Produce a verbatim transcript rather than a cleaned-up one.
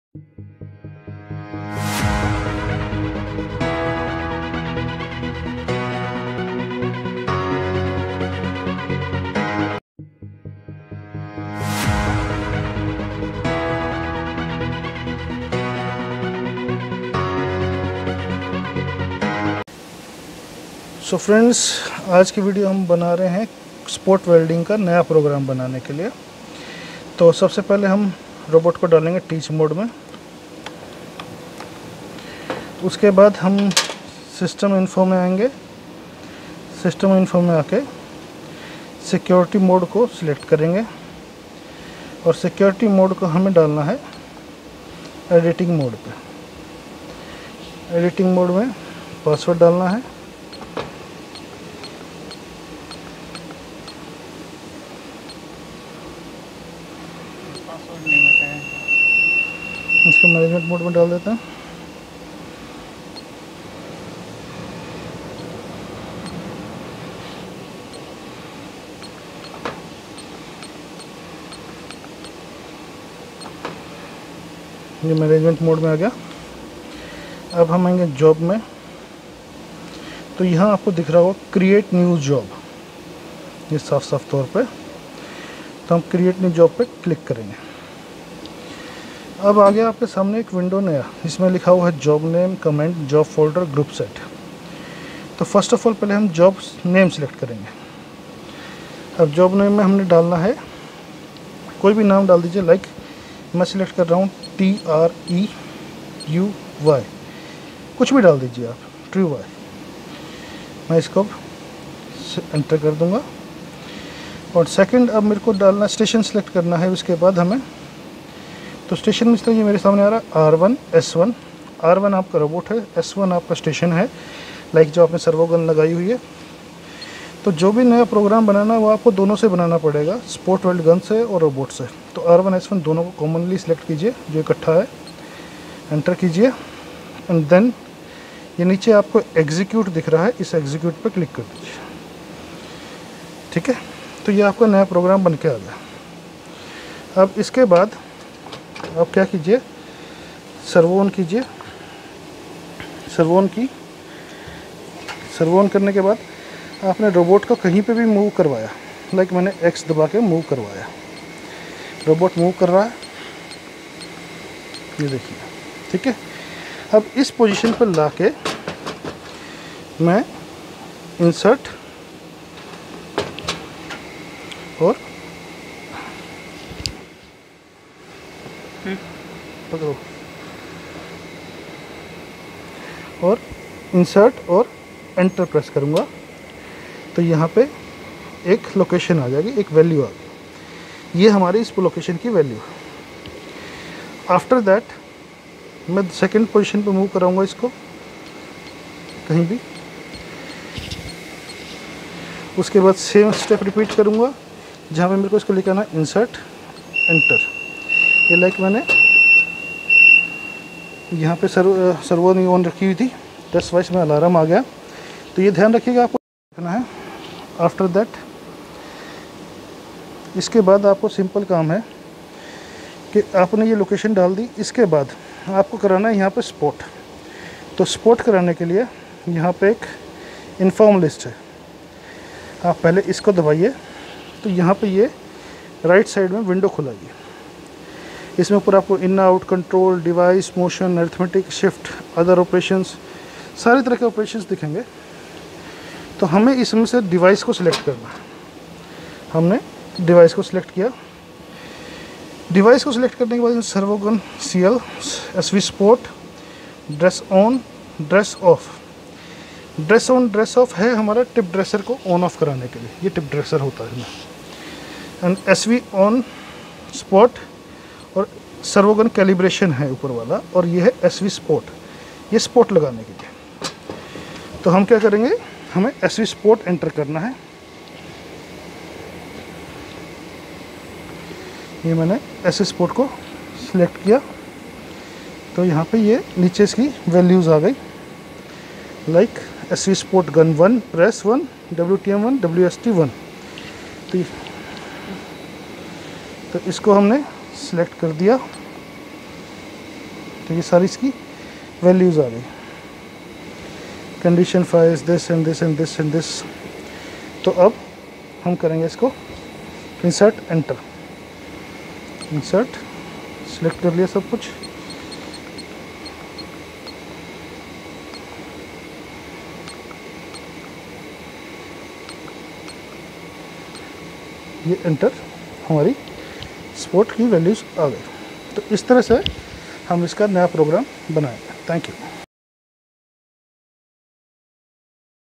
So friends, आज की video हम बना रहे हैं स्पॉट वेल्डिंग का नया प्रोग्राम बनाने के लिए। तो सबसे पहले हम रोबोट को डालेंगे टीच मोड में। उसके बाद हम सिस्टम इन्फो में आएंगे। सिस्टम इन्फो में आके सिक्योरिटी मोड को सिलेक्ट करेंगे और सिक्योरिटी मोड को हमें डालना है एडिटिंग मोड पे। एडिटिंग मोड में पासवर्ड डालना है। इसको मैनेजमेंट मोड में डाल देते हैं। ये मैनेजमेंट मोड में आ गया। अब हम आएंगे जॉब में। तो यहाँ आपको दिख रहा होगा क्रिएट न्यू जॉब, ये साफ साफ तौर पे। तो हम क्रिएट न्यू जॉब पे क्लिक करेंगे। अब आ गया आपके सामने एक विंडो नया, इसमें लिखा हुआ है job name, comment, job folder, group set. तो फर्स्ट ऑफ ऑल पहले हम जॉब नेम सेलेक्ट करेंगे। अब जॉब नेम में हमने डालना है कोई भी नाम डाल दीजिए। लाइक मैं सिलेक्ट कर रहा हूँ T R E U Y, कुछ भी डाल दीजिए आप, ट्रू वाई। मैं इसको एंटर कर दूंगा। और सेकंड, अब मेरे को डालना स्टेशन सेलेक्ट करना है। उसके बाद हमें तो स्टेशन में इस तरह ये मेरे सामने आ रहा है R one S one. R one आपका रोबोट है, एस वन आपका स्टेशन है, लाइक जो आपने सर्वो गन लगाई हुई है। तो जो भी नया प्रोग्राम बनाना है वो आपको दोनों से बनाना पड़ेगा, स्पॉट वेल्ड गन से और रोबोट से। तो आर वन एस वन दोनों को कॉमनली सिलेक्ट कीजिए जो इकट्ठा है, एंटर कीजिए। एंड देन ये नीचे आपको एग्जीक्यूट दिख रहा है, इस एग्जीक्यूट पर क्लिक कर दीजिए। ठीक है, तो ये आपका नया प्रोग्राम बन के आ गया। अब इसके बाद आप क्या कीजिए, सर्वो ऑन कीजिए। सर्वो ऑन की सर्वो ऑन करने के बाद आपने रोबोट को कहीं पे भी मूव करवाया, लाइक मैंने एक्स दबा के मूव करवाया, रोबोट मूव कर रहा है, ये देखिए। ठीक है, अब इस पोजीशन पर लाके मैं इंसर्ट और पकड़ो और इंसर्ट और एंटर प्रेस करूँगा। तो यहाँ पे एक लोकेशन आ जाएगी, एक वैल्यू आ गई। ये हमारी इस लोकेशन की वैल्यू। आफ्टर दैट मैं सेकंड पोजीशन पे मूव कराऊंगा इसको कहीं भी। उसके बाद सेम स्टेप रिपीट करूँगा जहाँ पे मेरे को इसको लिखाना है इंसर्ट एंटर। ये लाइक मैंने यहाँ पे सर्व सर्वो नहीं ऑन रखी हुई थी, दस वाइस में अलार्म आ गया। तो ये ध्यान रखिएगा आपको रखना है। आफ्टर दैट इसके बाद आपको सिंपल काम है कि आपने ये लोकेशन डाल दी। इसके बाद आपको कराना है यहाँ पे स्पॉट। तो स्पॉट कराने के लिए यहाँ पे एक इन्फॉर्म लिस्ट है, आप पहले इसको दबाइए। तो यहाँ पे ये राइट साइड में विंडो खुलाइए। इसमें ऊपर आपको in out, control, device, motion, arithmetic, shift, other operations, सारे तरह के ऑपरेशंस दिखेंगे। तो हमें इसमें से डिवाइस को सिलेक्ट करना है। हमने डिवाइस को सिलेक्ट किया। डिवाइस को सिलेक्ट करने के बाद servo gun C L, S V spot, dress on, dress off. Dress on dress off है हमारा टिप ड्रेसर को ऑन ऑफ कराने के लिए, ये टिप ड्रेसर होता है। And S V on spot और सर्वोगन कैलिब्रेशन है ऊपर वाला, और ये है एस वी स्पॉट, ये स्पॉट लगाने के लिए। तो हम क्या करेंगे, हमें एस वी स्पॉट एंटर करना है। ये मैंने एस वी स्पॉट को सिलेक्ट किया। तो यहाँ पे ये नीचे इसकी वैल्यूज़ आ गई, like S V spot gun one, press one, W T M one, W S T one. तो, तो इसको हमने सिलेक्ट कर दिया। तो ये सारी इसकी वैल्यूज़ आ गई। Condition five is this and this and this and this. तो अब हम करेंगे इसको इंसर्ट एंटर। इंसर्ट सिलेक्ट कर लिया सब कुछ। ये एंटर, हमारी स्पोर्ट की वैल्यूज़ आ गई। तो इस तरह से हम इसका नया प्रोग्राम बनाएंगे। Thank you.